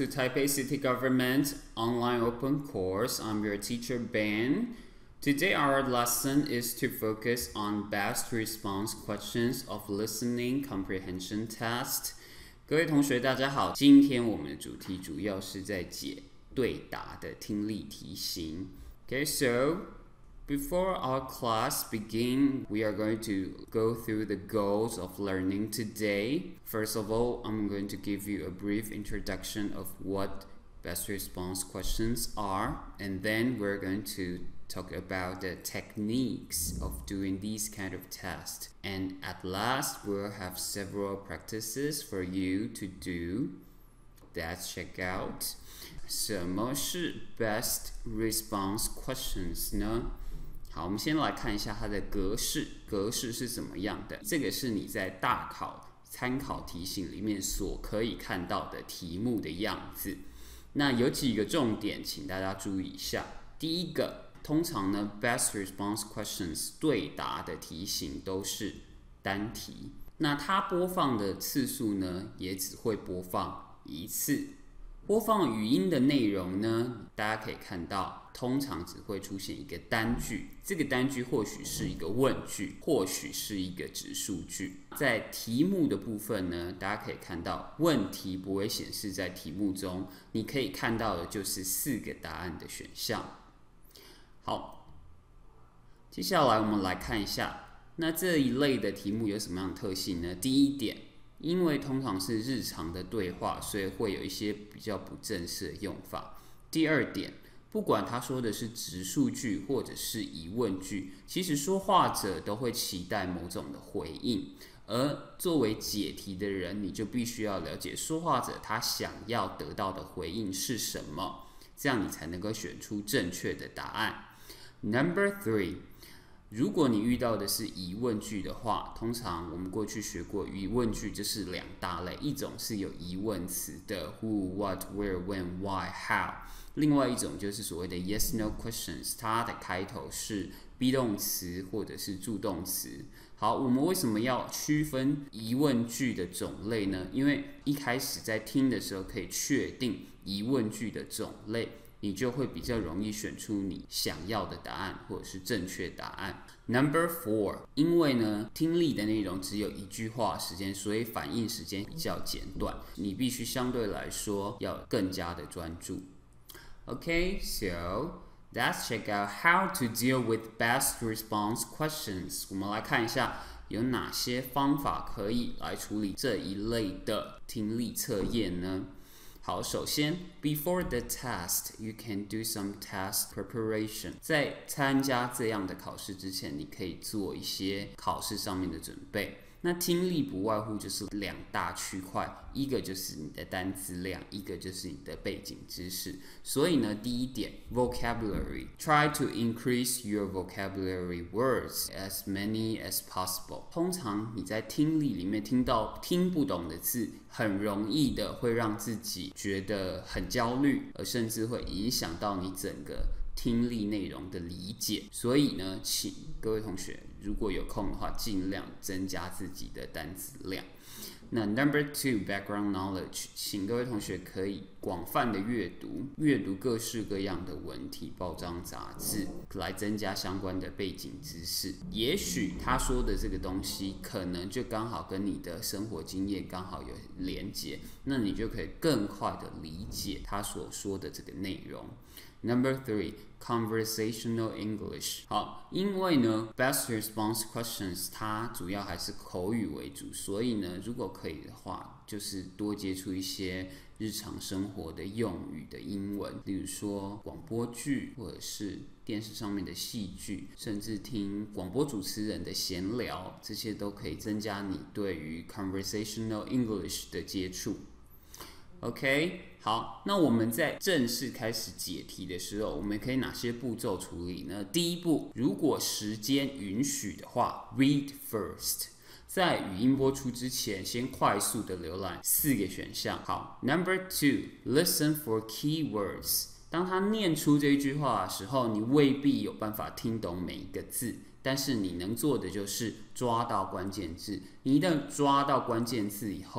Taipei City Government Online Open Course. I'm your teacher Ben. Today our lesson is to focus on best response questions of listening comprehension test. 各位同学大家好，今天我们的主题主要是在解对答的听力题型。Okay, so before our class begin, we are going to go through the goals of learning today. First of all, I'm going to give you a brief introduction of what best response questions are, and then we're going to talk about the techniques of doing these kind of tests. And at last, we'll have several practices for you to do. Let's check out. 什么是 best response questions 呢？好，我们先来看一下它的格式是怎么样的。这个是你在大考参考题型里面所可以看到的题目的样子。那有几个重点，请大家注意一下。第一个，通常呢 best response questions 对答的题型都是单题，那它播放的次数呢，也只会播放一次。播放语音的内容呢，大家可以看到，通常只会出现一个单句，这个单句或许是一个问句，或许是一个指数句。在题目的部分呢，大家可以看到，问题不会显示在题目中，你可以看到的就是4个答案的选项。好，接下来我们来看一下，那这一类的题目有什么样的特性呢？第一点，因为通常是日常的对话，所以会有一些比较不正式的用法。第二点，不管他说的是指数句或者是疑问句，其实说话者都会期待某种的回应，而作为解题的人，你就必须要了解说话者他想要得到的回应是什么，这样你才能够选出正确的答案。Number 3，如果你遇到的是疑问句的话，通常我们过去学过疑问句就是2大类，一种是有疑问词的 who, what, where, when, why, how， 另外一种就是所谓的 yes, no questions， 它的开头是 be 动词或者是助动词。好，我们为什么要区分疑问句的种类呢？因为一开始在听的时候可以确定疑问句的种类，你就会比较容易选出你想要的答案或者是正确答案。Number 4， 因为呢听力的内容只有1句话时间，所以反应时间比较简短，你必须相对来说要更加的专注。Okay, so let's check out how to deal with best response questions. 我们来看一下有哪些方法可以来处理这一类的听力测验呢？好，首先 before the test, you can do some test preparation. 在参加这样的考试之前，你可以做一些考试上面的准备。那听力不外乎就是2大区块，一个就是你的单词量，一个就是你的背景知识。所以呢，第一点 vocabulary, try to increase your vocabulary words as many as possible. 通常你在听力里面听到听不懂的字，很容易的会让自己觉得很焦虑，而甚至会影响到你整个听力内容的理解。所以呢，请各位同学如果有空的话，尽量增加自己的单词量。那 Number 2 background knowledge， 请各位同学可以广泛的阅读各式各样的文体、报章、杂志，来增加相关的背景知识。也许他说的这个东西，可能就刚好跟你的生活经验刚好有连结，那你就可以更快的理解他所说的这个内容。Number 3 conversational English。 好，因为呢 best response questions 它主要还是口语为主，所以呢如果可以的话，就是多接触一些日常生活的用语的英文，例如说广播剧或者是电视上面的戏剧，甚至听广播主持人的闲聊，这些都可以增加你对于 conversational English 的接触。OK， 好，那我们在正式开始解题的时候，我们可以哪些步骤处理呢？第一步，如果时间允许的话 ，read first。在语音播出之前，先快速的浏览4个选项。好 ，Number 2 listen for keywords。当他念出这句话的时候，你未必有办法听懂每一个字，但是你能做的就是抓到关键字。你一旦抓到关键字以后，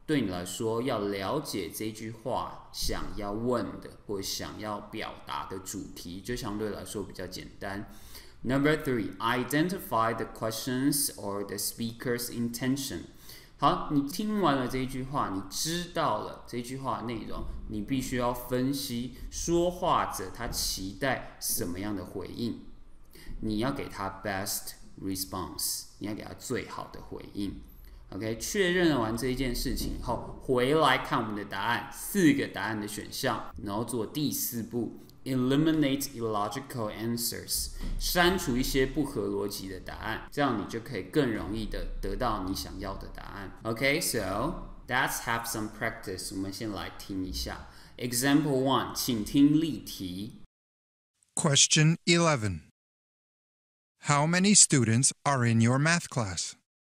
对你来说，要了解这句话想要问的或想要表达的主题，就相对来说比较简单。Number 3, identify the questions or the speaker's intention. 好，你听完了这一句话，你知道了这句话内容，你必须要分析说话者他期待什么样的回应，你要给他 best response， 你要给他最好的回应。OK， 确认完这一件事情后，回来看我们的答案，4个答案的选项，然后做第4步 ，eliminate illogical answers， 删除一些不合逻辑的答案，这样你就可以更容易的得到你想要的答案。OK，so let's have some practice。我们先来听一下 Example 1， 请听例题。 Question 11. How many students are in your math class?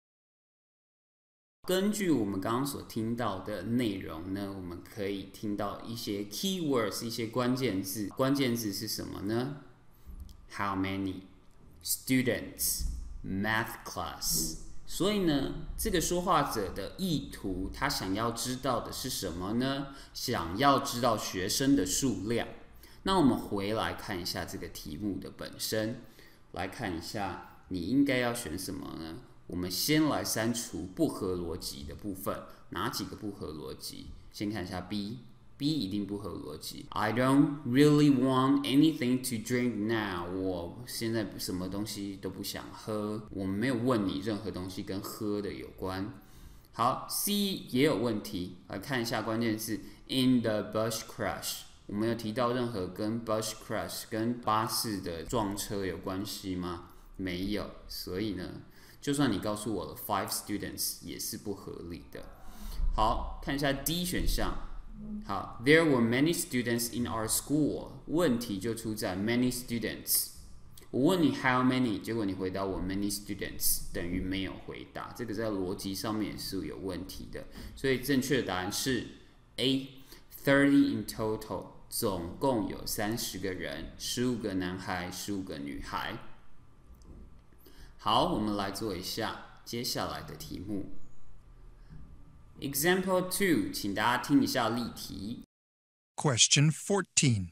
根据我们刚刚所听到的内容呢，我们可以听到一些 keywords， 一些关键字。关键字是什么呢？ How many students math class？ 所以呢，这个说话者的意图，他想要知道的是什么呢？想要知道学生的数量。那我们回来看一下这个题目的本身，来看一下你应该要选什么呢？我们先来删除不合逻辑的部分，哪几个不合逻辑？先看一下 B 一定不合逻辑。I don't really want anything to drink now。我现在什么东西都不想喝。我们没有问你任何东西跟喝的有关。好 ，C 也有问题。来看一下关键字 in the bus crash。我们有提到任何跟 bus crash 跟巴士的撞车有关系吗？没有，所以呢？就算你告诉我了 5 students 也是不合理的。好，看一下 D 选项。好 ，There were many students in our school。问题就出在 many students。我问你 how many， 结果你回答我 many students， 等于没有回答。这个在逻辑上面也是有问题的。所以正确的答案是 A，30 in total， 总共有30个人，15个男孩，15个女孩。好，我们来做一下接下来的题目。Example 2， 请大家听一下例题。 Question 14.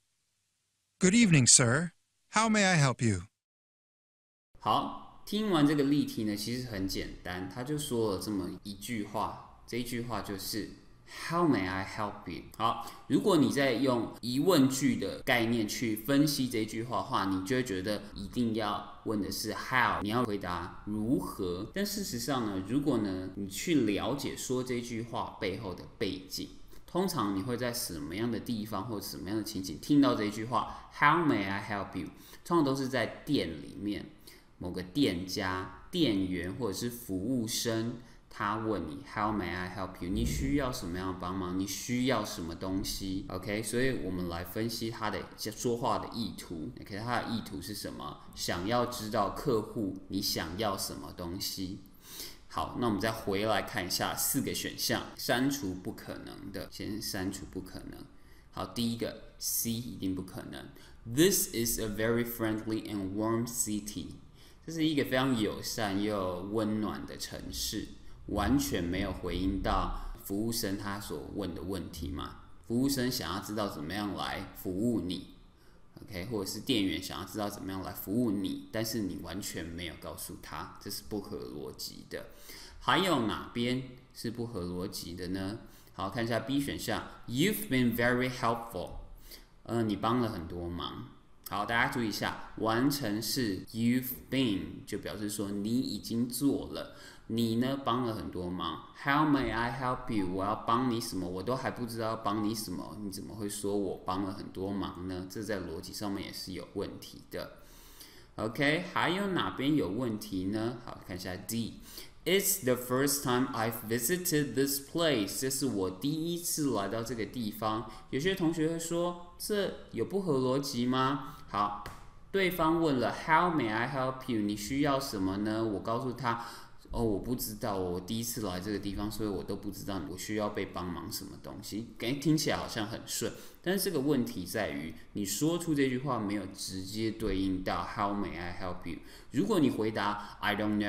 Good evening, sir. How may I help you? 好，听完这个例题呢，其实很简单，他就说了这么一句话，这一句话就是 How may I help you？ 好，如果你在用疑问句的概念去分析这句话的话，你就会觉得一定要问的是 how， 你要回答如何。但事实上呢，如果呢你去了解说这句话背后的背景，通常你会在什么样的地方或者什么样的情景听到这句话 How may I help you？ 通常都是在店里面，某个店家、店员或者是服务生。他问你 How may I help you？ 你需要什么样的帮忙？你需要什么东西 ？OK， 所以我们来分析他的说话的意图。OK， 他的意图是什么？想要知道客户你想要什么东西。好，那我们再回来看一下4个选项，删除不可能的，先删除不可能。好，第一个 C 一定不可能。This is a very friendly and warm city。这是一个非常友善又温暖的城市。完全没有回应到服务生他所问的问题嘛？服务生想要知道怎么样来服务你 ，OK， 或者是店员想要知道怎么样来服务你，但是你完全没有告诉他，这是不合逻辑的。还有哪边是不合逻辑的呢？好，看一下 B 选项 ，You've been very helpful。你帮了很多忙。好，大家注意一下，完成式 you've been 就表示说你已经做了。你呢帮了很多忙 ，How may I help you？ 我要帮你什么？我都还不知道要帮你什么，你怎么会说我帮了很多忙呢？这在逻辑上面也是有问题的。OK， 还有哪边有问题呢？好，看一下 D。It's the first time I've visited this place。这是我第一次来到这个地方。有些同学会说，这有不合逻辑吗？好，对方问了 How may I help you？ 你需要什么呢？我告诉他。我不知道，我第一次来这个地方，所以我都不知道我需要被帮忙什么东西。听起来好像很顺，但是这个问题在于，你说出这句话没有直接对应到 How may I help you？ 如果你回答 I don't know，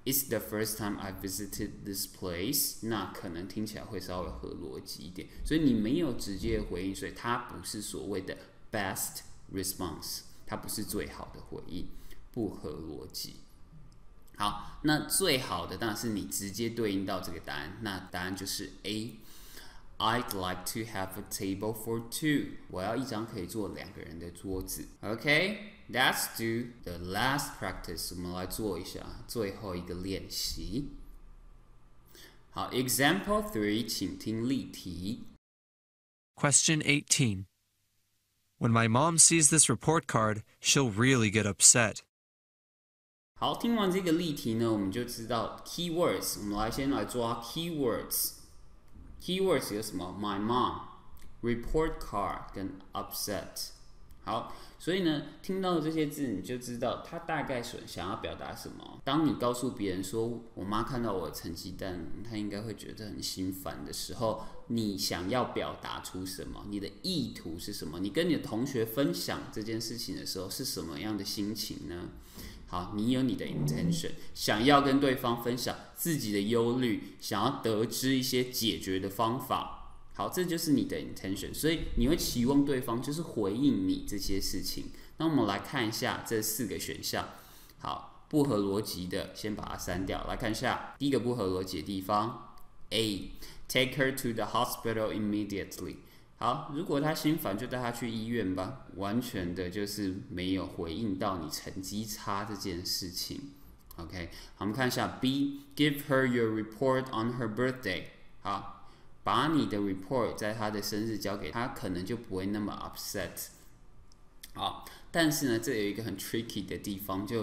It's the first time I visited this place， 那可能听起来会稍微合逻辑一点，所以你没有直接的回应，所以它不是所谓的 best response， 它不是最好的回应，不合逻辑。好，那最好的当然是你直接对应到这个答案，那答案就是 A。I'd like to have a table for two. 我要一张可以坐2个人的桌子。Okay, let's do the last practice. 我们来做一下最后一个练习。好 ，Example 3， 请听例题。 Question 18. When my mom sees this report card, she'll really get upset. 好，听完这个例题呢，我们就知道 keywords。我们先来抓 keywords。Keywords 有什么 ？My mom、report card 跟 upset。好，所以呢，听到这些字，你就知道他大概想要表达什么。当你告诉别人说，我妈看到我的成绩单，她应该会觉得很心烦的时候，你想要表达出什么？你的意图是什么？你跟你的同学分享这件事情的时候，是什么样的心情呢？好，你有你的 intention， 想要跟对方分享自己的忧虑，想要得知一些解决的方法。好，这就是你的 intention， 所以你会期望对方就是回应你这些事情。那我们来看一下这4个选项。好，不合逻辑的先把它删掉。来看一下第一个不合逻辑的地方 ，A. Take her to the hospital immediately。好，如果他心烦，就带他去医院吧。完全的就是没有回应到你成绩差这件事情。OK， 好，我们看一下 B，Give her your report on her birthday。好，把你的 report 在她的生日交给她，可能就不会那么 upset。好，但是呢，这有一个很 tricky 的地方，就是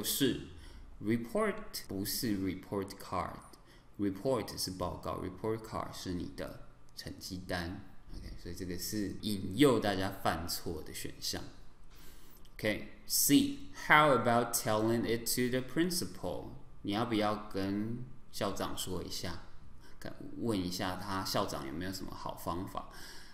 report 不是 report card，report 是报告 ，report card 是你的成绩单。OK， 所以这个是引诱大家犯错的选项。OK，C，How about telling it to the principal？ 你要不要跟校长说一下？问一下他校长有没有什么好方法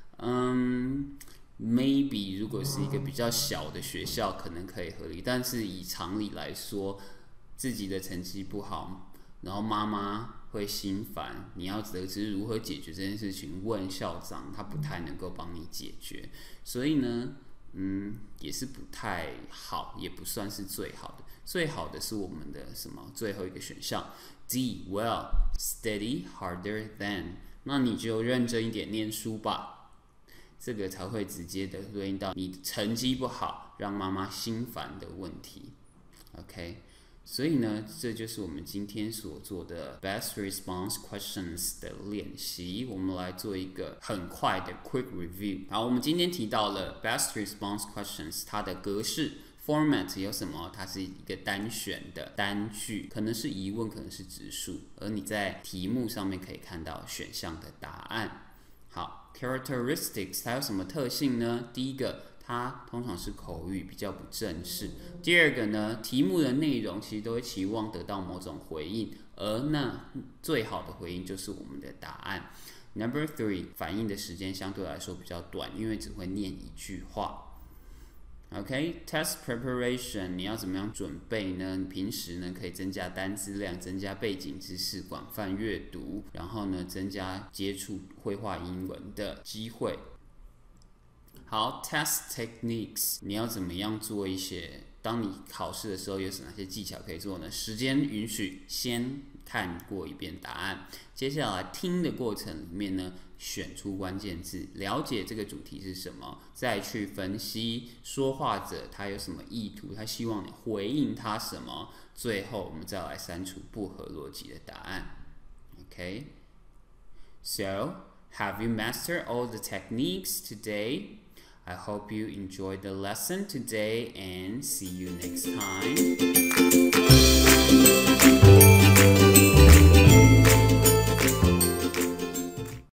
？Maybe 如果是一个比较小的学校，可能可以合理，但是以常理来说，自己的成绩不好，然后妈妈会心烦，你要得知如何解决这件事情，问校长，他不太能够帮你解决，所以呢，也是不太好，也不算是最好的。最好的是我们的什么？最后一个选项 D，Well study harder than， 那你就认真一点念书吧，这个才会直接的对应到你成绩不好，让妈妈心烦的问题。OK。所以呢，这就是我们今天所做的 best response questions 的练习。我们来做一个很快的 quick review。好，我们今天提到了 best response questions， 它的格式 format 有什么？它是一个单选的单句，可能是疑问，可能是直述，而你在题目上面可以看到选项的答案。好 ，characteristics 它有什么特性呢？第一个，它通常是口语，比较不正式。第二个呢，题目的内容其实都会期望得到某种回应，而那最好的回应就是我们的答案。Number 3， 反应的时间相对来说比较短，因为只会念一句话。OK，test preparation， 你要怎么样准备呢？你平时呢可以增加单字量，增加背景知识，广泛阅读，然后呢增加接触绘画英文的机会。好 ，test techniques， 你要怎么样做一些？当你考试的时候，有哪些技巧可以做呢？时间允许，先看过一遍答案，接下来听的过程里面呢，选出关键字，了解这个主题是什么，再去分析说话者他有什么意图，他希望你回应他什么，最后我们再来删除不合逻辑的答案。Okay, so have you mastered all the techniques today? I hope you enjoyed the lesson today and see you next time.